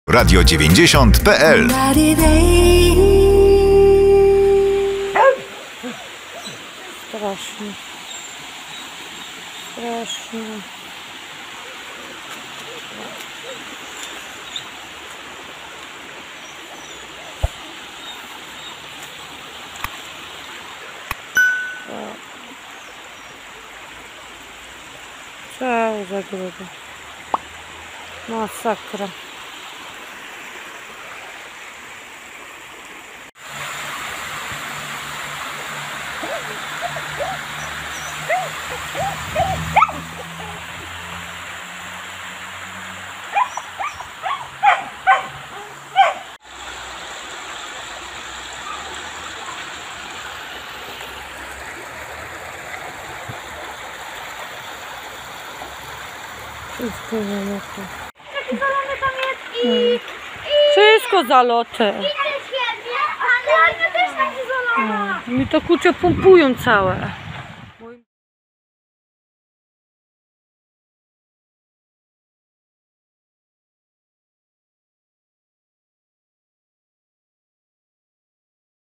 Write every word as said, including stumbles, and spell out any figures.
radio dziewięćdziesiąt kropka p l. Strasznie. Strasznie. Całe zagroda. Masakra. Wszystko zalote. Takie zalone tam jest i... i... Wszystko zalote. I ale też takie zalone. Mi to kurczę pompują całe.